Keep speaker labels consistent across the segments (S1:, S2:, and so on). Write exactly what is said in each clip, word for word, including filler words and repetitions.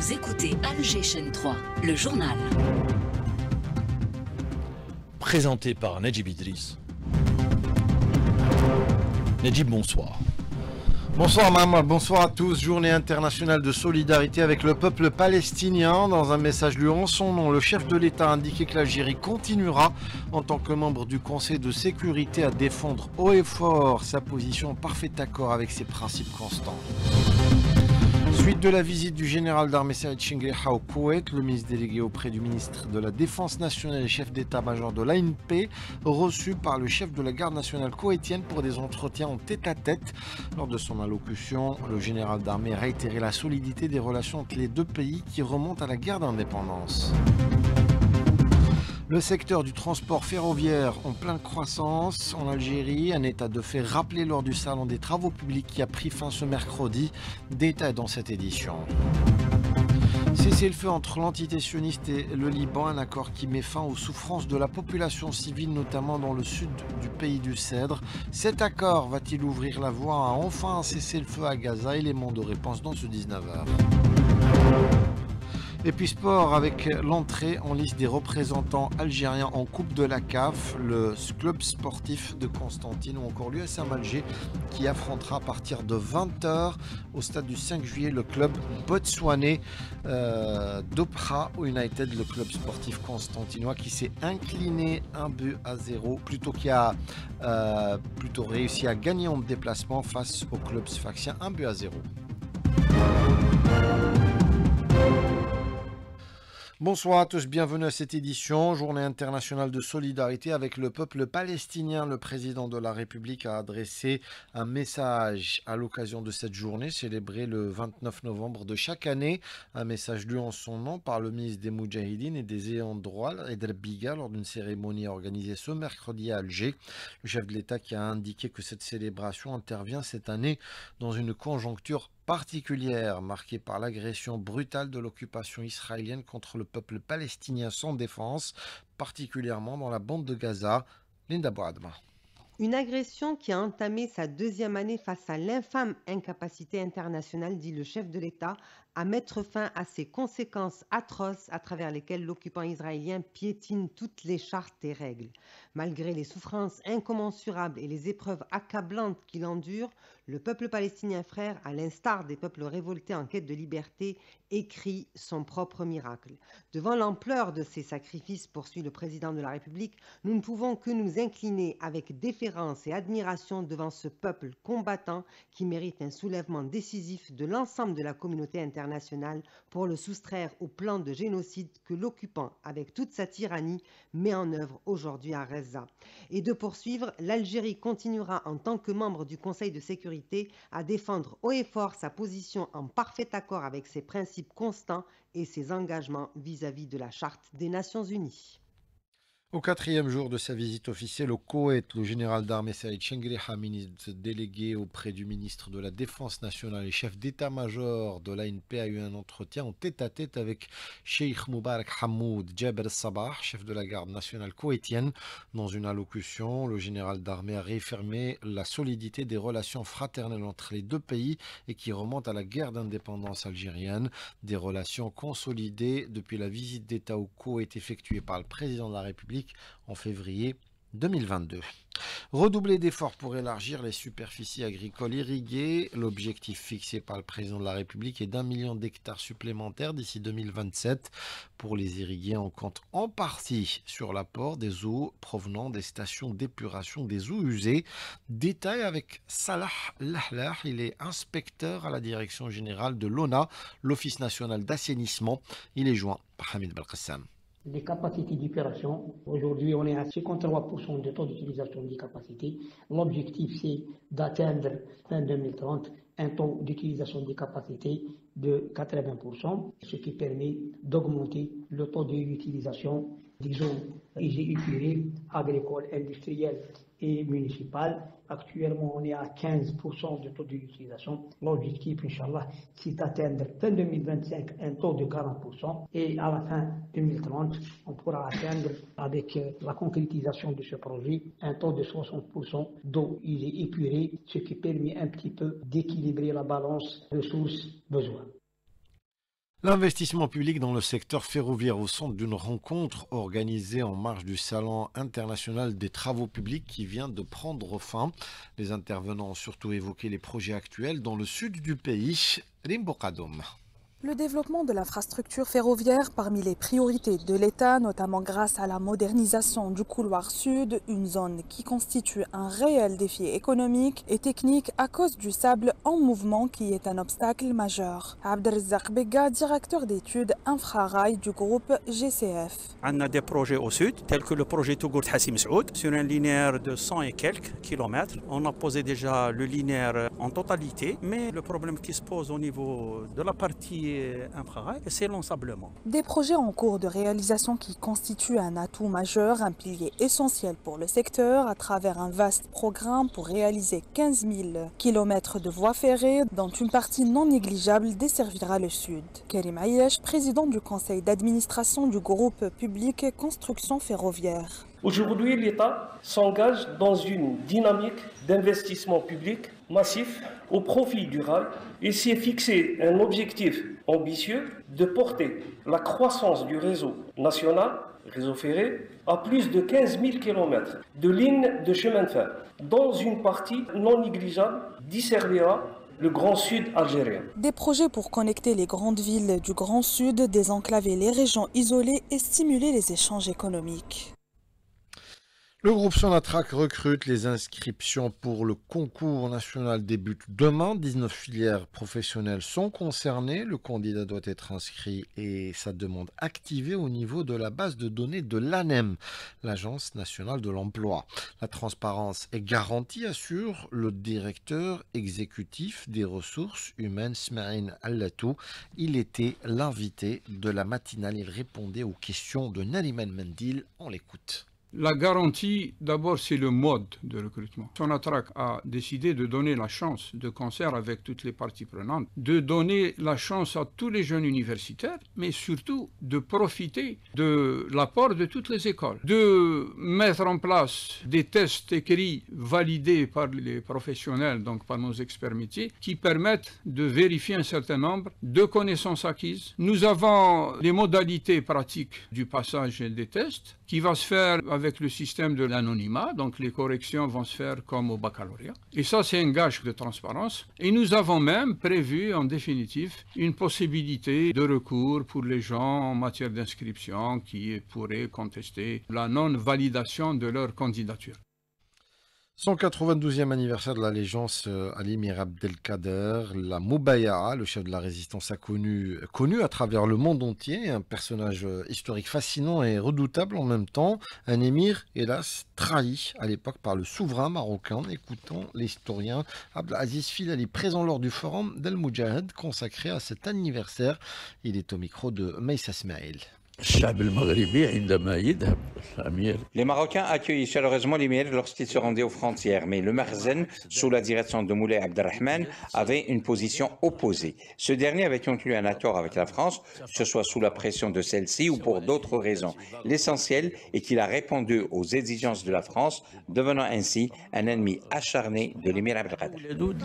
S1: Vous écoutez Alger Chaîne trois, le journal.
S2: Présenté par Najib Idriss. Najib, bonsoir.
S3: Bonsoir Maman, bonsoir à tous. Journée internationale de solidarité avec le peuple palestinien. Dans un message lui en son nom, le chef de l'État a indiqué que l'Algérie continuera, en tant que membre du Conseil de sécurité, à défendre haut et fort sa position en parfait accord avec ses principes constants. Suite de la visite du général d'armée Saïd Chengreha au Koweït, le ministre délégué auprès du ministre de la Défense nationale et chef d'état-major de l'A N P, reçu par le chef de la garde nationale koweïtienne pour des entretiens en tête-à-tête. Lors de son allocution, le général d'armée a réitéré la solidité des relations entre les deux pays qui remontent à la guerre d'indépendance. Le secteur du transport ferroviaire en pleine croissance en Algérie, un état de fait rappelé lors du salon des travaux publics qui a pris fin ce mercredi. Détail dans cette édition. Cessez-le-feu entre l'entité sioniste et le Liban, un accord qui met fin aux souffrances de la population civile, notamment dans le sud du pays du Cèdre. Cet accord va-t-il ouvrir la voie à enfin un cessez-le-feu à Gaza? Élément de réponse dans ce dix-neuf heures. Et puis sport avec l'entrée en liste des représentants algériens en Coupe de la C A F, le club sportif de Constantine ou encore l'U S M Alger qui affrontera à partir de vingt heures au stade du cinq juillet le club botswanais euh, d'Opra United, le club sportif constantinois qui s'est incliné un but à zéro, plutôt qui a euh, plutôt réussi à gagner en déplacement face au club sfaxien un but à zéro. Bonsoir à tous, bienvenue à cette édition, journée internationale de solidarité avec le peuple palestinien. Le président de la République a adressé un message à l'occasion de cette journée, célébrée le vingt-neuf novembre de chaque année. Un message lu en son nom par le ministre des Moudjahidines et des ayants droit, Eder Biga, lors d'une cérémonie organisée ce mercredi à Alger. Le chef de l'État qui a indiqué que cette célébration intervient cette année dans une conjoncture particulière marquée par l'agression brutale de l'occupation israélienne contre le peuple palestinien sans défense, particulièrement dans la bande de Gaza. Linda Boadma.
S4: Une agression qui a entamé sa deuxième année face à l'infâme incapacité internationale, dit le chef de l'État, à mettre fin à ces conséquences atroces à travers lesquelles l'occupant israélien piétine toutes les chartes et règles. Malgré les souffrances incommensurables et les épreuves accablantes qu'il endure, le peuple palestinien frère, à l'instar des peuples révoltés en quête de liberté, écrit son propre miracle. Devant l'ampleur de ces sacrifices, poursuit le président de la République, nous ne pouvons que nous incliner avec déférence et admiration devant ce peuple combattant qui mérite un soulèvement décisif de l'ensemble de la communauté internationale pour le soustraire au plan de génocide que l'occupant, avec toute sa tyrannie, met en œuvre aujourd'hui à Gaza. Et de poursuivre, l'Algérie continuera en tant que membre du Conseil de sécurité à défendre haut et fort sa position en parfait accord avec ses principes constants et ses engagements vis-à-vis de la Charte des Nations Unies.
S3: Au quatrième jour de sa visite officielle au Koweït, le général d'armée Saïd Chengreha, ministre délégué auprès du ministre de la Défense nationale et chef d'état-major de l'A N P, a eu un entretien en tête-à-tête avec Cheikh Moubarak Hamoud Djaber Sabah, chef de la garde nationale koweïtienne. Dans une allocution, le général d'armée a réaffirmé la solidité des relations fraternelles entre les deux pays et qui remontent à la guerre d'indépendance algérienne. Des relations consolidées depuis la visite d'État au Koweït effectuée par le président de la République en février deux mille vingt-deux. Redoubler d'efforts pour élargir les superficies agricoles irriguées. L'objectif fixé par le président de la République est d'un million d'hectares supplémentaires d'ici deux mille vingt-sept. Pour les irriguer, on compte en partie sur l'apport des eaux provenant des stations d'épuration des eaux usées. Détail avec Salah Lahlah, il est inspecteur à la direction générale de l'O N A, l'Office national d'assainissement. Il est joint par Hamid Belkacem.
S5: Les capacités d'opération, aujourd'hui on est à cinquante-trois pour cent de taux d'utilisation des capacités. L'objectif c'est d'atteindre fin deux mille trente un taux d'utilisation des capacités de quatre-vingts pour cent, ce qui permet d'augmenter le taux d'utilisation des eaux usées, agricoles, industrielles et municipales. Actuellement, on est à quinze pour cent de taux d'utilisation. L'objectif, Inch'Allah, c'est d'atteindre fin deux mille vingt-cinq un taux de quarante pour cent et à la fin deux mille trente, on pourra atteindre, avec la concrétisation de ce projet, un taux de soixante pour cent d'eau usée épurée, ce qui permet un petit peu d'équilibrer la balance ressources-besoins.
S3: L'investissement public dans le secteur ferroviaire au centre d'une rencontre organisée en marge du Salon international des travaux publics qui vient de prendre fin. Les intervenants ont surtout évoqué les projets actuels dans le sud du pays. Rimbo Kadoum.
S6: Le développement de l'infrastructure ferroviaire parmi les priorités de l'État, notamment grâce à la modernisation du couloir sud, une zone qui constitue un réel défi économique et technique à cause du sable en mouvement qui est un obstacle majeur. Abdelrazak Bega, directeur d'études infrarail du groupe G C F.
S7: On a des projets au sud, tels que le projet Tougourt Hassim Saoud, sur un linéaire de cent et quelques kilomètres. On a posé déjà le linéaire en totalité, mais le problème qui se pose au niveau de la partie infrarail, c'est l'ensablement.
S6: Des projets en cours de réalisation qui constituent un atout majeur, un pilier essentiel pour le secteur à travers un vaste programme pour réaliser quinze mille kilomètres de voies ferrées, dont une partie non négligeable desservira le sud. Karim Ayesh, président du conseil d'administration du groupe public Construction Ferroviaire.
S8: Aujourd'hui, l'État s'engage dans une dynamique d'investissement public massif au profit du rail et s'est fixé un objectif ambitieux de porter la croissance du réseau national, réseau ferré, à plus de quinze mille kilomètres de lignes de chemin de fer, dont une partie non négligeable desservira le Grand Sud algérien.
S6: Des projets pour connecter les grandes villes du Grand Sud, désenclaver les régions isolées et stimuler les échanges économiques.
S3: Le groupe Sonatrach recrute. Les inscriptions pour le concours national débutent demain. dix-neuf filières professionnelles sont concernées. Le candidat doit être inscrit et sa demande activée au niveau de la base de données de l'A N E M, l'Agence nationale de l'emploi. La transparence est garantie, assure le directeur exécutif des ressources humaines, Smaïn Allatou. Il était l'invité de la matinale. Il répondait aux questions de Nariman Mendil. On l'écoute.
S9: La garantie, d'abord, c'est le mode de recrutement. Sonatrach a décidé de donner la chance, de concert avec toutes les parties prenantes, de donner la chance à tous les jeunes universitaires, mais surtout de profiter de l'apport de toutes les écoles, de mettre en place des tests écrits validés par les professionnels, donc par nos experts métiers, qui permettent de vérifier un certain nombre de connaissances acquises. Nous avons les modalités pratiques du passage des tests, qui va se faire avec le système de l'anonymat, donc les corrections vont se faire comme au baccalauréat. Et ça, c'est un gage de transparence. Et nous avons même prévu, en définitive, une possibilité de recours pour les gens en matière d'inscription qui pourraient contester la non-validation de leur candidature.
S3: cent quatre-vingt-douzième anniversaire de l'allégeance à l'émir Abdelkader, la Moubaya'a, le chef de la résistance a connu, connu à travers le monde entier, un personnage historique fascinant et redoutable en même temps, un émir hélas trahi à l'époque par le souverain marocain. Écoutons l'historien Abdelaziz Filali, présent lors du forum d'El Moudjahid consacré à cet anniversaire. Il est au micro de Meïssa Smaïl.
S10: Les Marocains accueillent chaleureusement l'émir lorsqu'il se rendait aux frontières, mais le Makhzen, sous la direction de Moulay Abdelrahman, avait une position opposée. Ce dernier avait conclu un accord avec la France, que ce soit sous la pression de celle-ci ou pour d'autres raisons. L'essentiel est qu'il a répondu aux exigences de la France, devenant ainsi un ennemi acharné de l'émir Abdelkader.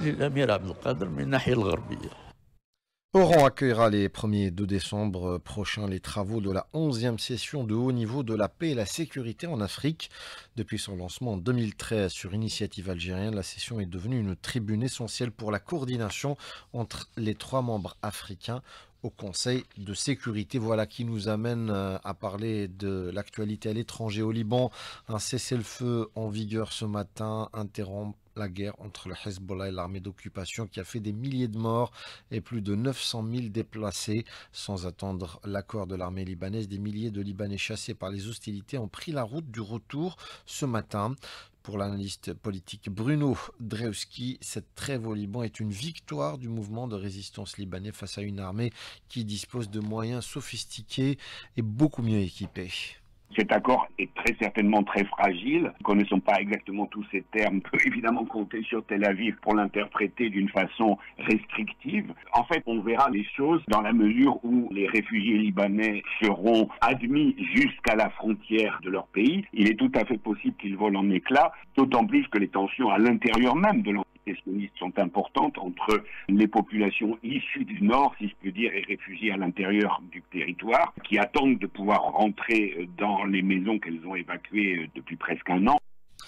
S3: Oran accueillera les premier et deux décembre prochains les travaux de la onzième session de haut niveau de la paix et la sécurité en Afrique. Depuis son lancement en deux mille treize sur initiative algérienne, la session est devenue une tribune essentielle pour la coordination entre les trois membres africains au Conseil de sécurité. Voilà qui nous amène à parler de l'actualité à l'étranger. Au Liban, un cessez-le-feu en vigueur ce matin interrompt la guerre entre le Hezbollah et l'armée d'occupation qui a fait des milliers de morts et plus de neuf cent mille déplacés. Sans attendre l'accord de l'armée libanaise, des milliers de Libanais chassés par les hostilités ont pris la route du retour ce matin. Pour l'analyste politique Bruno Drewski, cette trêve au Liban est une victoire du mouvement de résistance libanais face à une armée qui dispose de moyens sophistiqués et beaucoup mieux équipés.
S11: Cet accord est très certainement très fragile. Nous ne connaissons pas exactement tous ces termes. On peut évidemment compter sur Tel Aviv pour l'interpréter d'une façon restrictive. En fait, on verra les choses dans la mesure où les réfugiés libanais seront admis jusqu'à la frontière de leur pays. Il est tout à fait possible qu'ils volent en éclats, d'autant plus que les tensions à l'intérieur même de leur minorités sionistes sont importantes entre les populations issues du nord, si je peux dire, et réfugiées à l'intérieur du territoire, qui attendent de pouvoir rentrer dans les maisons qu'elles ont évacuées depuis presque un an.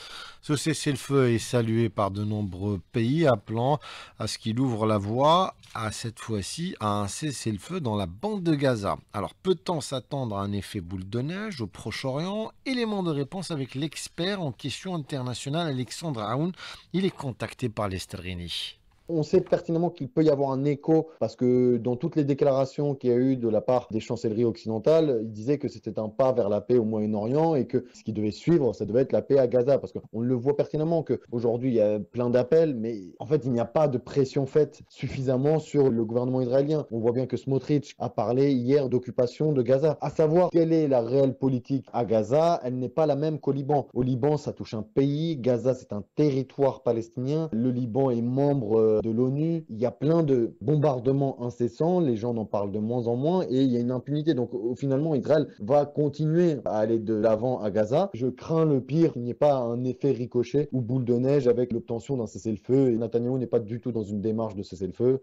S3: Ce cessez-le-feu est salué par de nombreux pays, appelant à ce qu'il ouvre la voie, à cette fois-ci, à un cessez-le-feu dans la bande de Gaza. Alors, peut-on s'attendre à un effet boule de neige au Proche-Orient? Élément de réponse avec l'expert en questions internationales, Alexandre Aoun. Il est contacté par Lester Rini.
S12: On sait pertinemment qu'il peut y avoir un écho parce que dans toutes les déclarations qu'il y a eu de la part des chancelleries occidentales, ils disaient que c'était un pas vers la paix au Moyen-Orient et que ce qui devait suivre, ça devait être la paix à Gaza. Parce qu'on le voit pertinemment qu'aujourd'hui, il y a plein d'appels, mais en fait, il n'y a pas de pression faite suffisamment sur le gouvernement israélien. On voit bien que Smotrich a parlé hier d'occupation de Gaza. À savoir quelle est la réelle politique à Gaza, elle n'est pas la même qu'au Liban. Au Liban, ça touche un pays. Gaza, c'est un territoire palestinien. Le Liban est membre de l'ONU, il y a plein de bombardements incessants, les gens en parlent de moins en moins et il y a une impunité. Donc finalement, Israël va continuer à aller de l'avant à Gaza. Je crains le pire, qu'il n'y ait pas un effet ricochet ou boule de neige avec l'obtention d'un cessez-le-feu. Et Netanyahou n'est pas du tout dans une démarche de cessez-le-feu.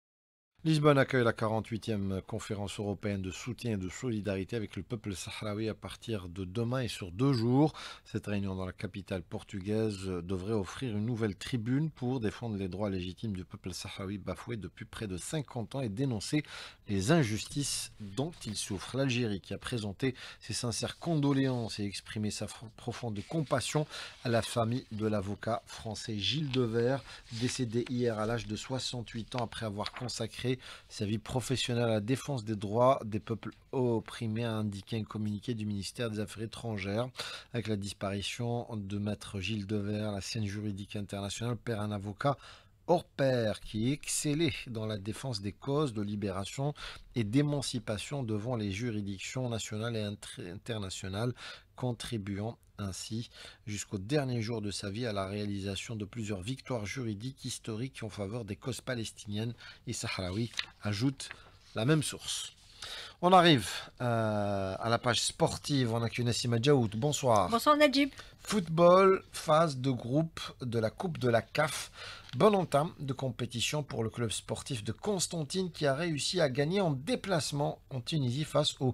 S3: Lisbonne accueille la quarante-huitième conférence européenne de soutien et de solidarité avec le peuple sahraoui à partir de demain et sur deux jours. Cette réunion dans la capitale portugaise devrait offrir une nouvelle tribune pour défendre les droits légitimes du peuple sahraoui bafoué depuis près de cinquante ans et dénoncer les injustices dont il souffre. L'Algérie, qui a présenté ses sincères condoléances et exprimé sa profonde compassion à la famille de l'avocat français Gilles Devers, décédé hier à l'âge de soixante-huit ans après avoir consacré sa vie professionnelle à la défense des droits des peuples opprimés, a indiqué un communiqué du ministère des Affaires étrangères. Avec la disparition de maître Gilles Devers, la scène juridique internationale perd un avocat hors pair qui excellait dans la défense des causes de libération et d'émancipation devant les juridictions nationales et internationales, contribuant ainsi jusqu'au dernier jour de sa vie à la réalisation de plusieurs victoires juridiques historiques en faveur des causes palestiniennes et sahraouis, ajoute la même source. On arrive euh, à la page sportive. On a qu'une Nassima Djaoud. Bonsoir.
S13: Bonsoir Najib.
S3: Football, phase de groupe de la Coupe de la C A F. Bonne entame de compétition pour le club sportif de Constantine qui a réussi à gagner en déplacement en Tunisie face au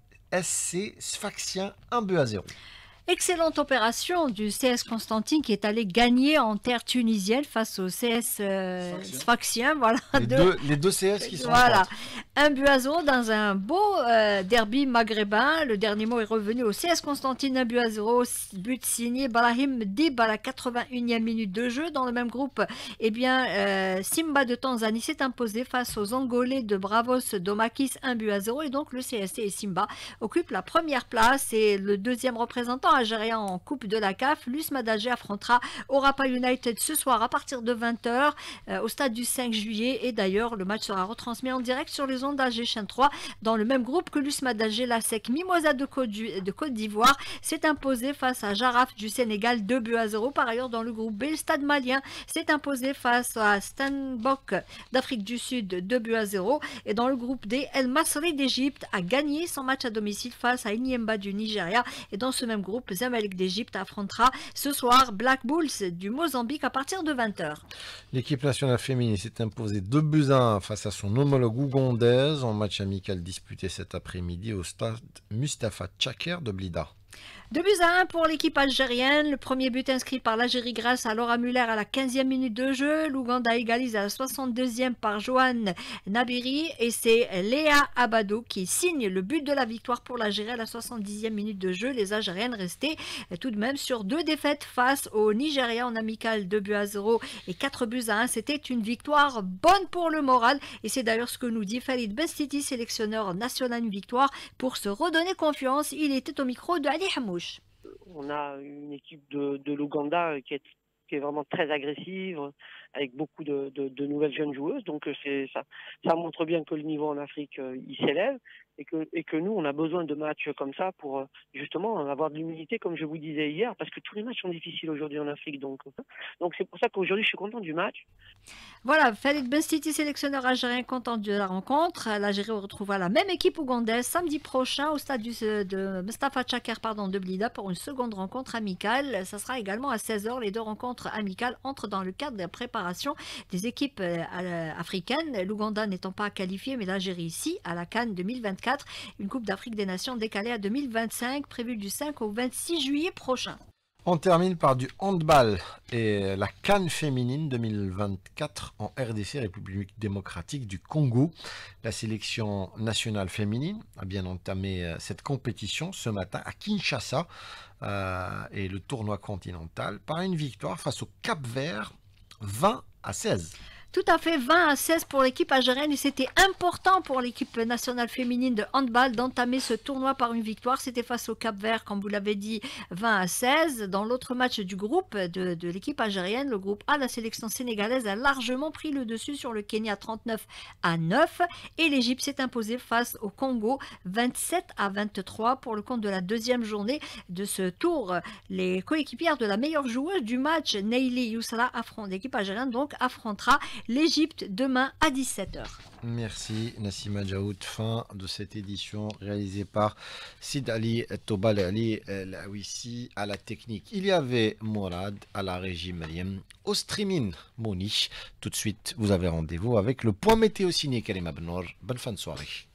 S3: S C Sfaxien un but à zéro.
S13: Excellente opération du C S Constantine qui est allé gagner en terre tunisienne face au C S euh, Sfaxien. Voilà,
S3: les, deux, deux, les deux C S qui sont
S13: voilà. Un but à zéro dans un beau euh, derby maghrébin. Le dernier mot est revenu au C S Constantine, un but à zéro, but signé Brahim Dib à la quatre-vingt-unième minute de jeu. Dans le même groupe, eh bien, euh, Simba de Tanzanie s'est imposé face aux Angolais de Bravos Domakis, un but à zéro. Et donc le C S C et Simba occupent la première place et le deuxième représentant algérien en Coupe de la C A F, l'Usma d'Alger affrontera Orapa United ce soir à partir de vingt heures euh, au stade du cinq juillet. Et d'ailleurs, le match sera retransmis en direct sur les ondes d'Alger Chaîne trois. Dans le même groupe que l'Usma d'Alger, la S E C Mimosa de Côte d'Ivoire s'est imposé face à Jaraf du Sénégal, deux buts à zéro. Par ailleurs, dans le groupe B, le Stade malien s'est imposé face à Stanbok d'Afrique du Sud, deux buts à zéro. Et dans le groupe D, El Masri d'Égypte a gagné son match à domicile face à Enyimba du Nigeria. Et dans ce même groupe, Zamalek d'Égypte affrontera ce soir Black Bulls du Mozambique à partir de vingt heures.
S3: L'équipe nationale féminine s'est imposée deux buts à un face à son homologue ougandaise en match amical disputé cet après-midi au stade Mustapha Tchaker de Blida.
S13: deux buts à un pour l'équipe algérienne. Le premier but inscrit par l'Algérie grâce à Laura Muller à la quinzième minute de jeu. L'Ouganda égalise à la soixante-deuxième par Joanne Nabiri. Et c'est Léa Abado qui signe le but de la victoire pour l'Algérie à la soixante-dixième minute de jeu. Les Algériennes restaient tout de même sur deux défaites face au Nigeria en amical, deux buts à zéro et quatre buts à un. C'était une victoire bonne pour le moral. Et c'est d'ailleurs ce que nous dit Farid Bestiti, sélectionneur national, une victoire pour se redonner confiance. Il était au micro de Ali Hamouche.
S14: On a une équipe de, de l'Ouganda qui est, qui est vraiment très agressive, avec beaucoup de, de, de nouvelles jeunes joueuses. Donc c'est, ça, ça montre bien que le niveau en Afrique, euh, il s'élève et que, et que nous, on a besoin de matchs comme ça pour euh, justement avoir de l'humilité, comme je vous disais hier, parce que tous les matchs sont difficiles aujourd'hui en Afrique. Donc donc c'est pour ça qu'aujourd'hui, je suis content du match.
S13: Voilà, Farid Bestiti, sélectionneur algérien, content de la rencontre. L'Algérie retrouvera la même équipe ougandaise samedi prochain au stade du, de Mustapha Tchaker pardon, de Blida pour une seconde rencontre amicale. Ça sera également à seize heures. Les deux rencontres amicales entrent dans le cadre de la préparation préparation des équipes euh, africaines, l'Ouganda n'étant pas qualifié, mais l'Algérie ici, à la CAN deux mille vingt-quatre, une Coupe d'Afrique des Nations décalée à deux mille vingt-cinq, prévue du cinq au vingt-six juillet prochain.
S3: On termine par du handball et la CAN féminine deux mille vingt-quatre en R D C, République démocratique du Congo. La sélection nationale féminine a bien entamé cette compétition ce matin à Kinshasa euh, et le tournoi continental par une victoire face au Cap-Vert vingt à seize.
S13: Tout à fait, vingt à seize pour l'équipe algérienne, et c'était important pour l'équipe nationale féminine de handball d'entamer ce tournoi par une victoire. C'était face au Cap-Vert, comme vous l'avez dit, vingt à seize. Dans l'autre match du groupe de, de l'équipe algérienne, le groupe A, la sélection sénégalaise a largement pris le dessus sur le Kenya trente-neuf à neuf, et l'Égypte s'est imposée face au Congo vingt-sept à vingt-trois pour le compte de la deuxième journée de ce tour. Les coéquipières de la meilleure joueuse du match, Neili Yousra, affronte l'équipe algérienne, donc affrontera l'Égypte demain à dix-sept heures.
S3: Merci Nassima Djaoud. Fin de cette édition réalisée par Sid Ali Tobal Ali Laouissi à la technique. Il y avait Mourad à la régie, Mariam au streaming Moni. Tout de suite, vous avez rendez-vous avec le point météo signé Karim Abnour. Bonne fin de soirée.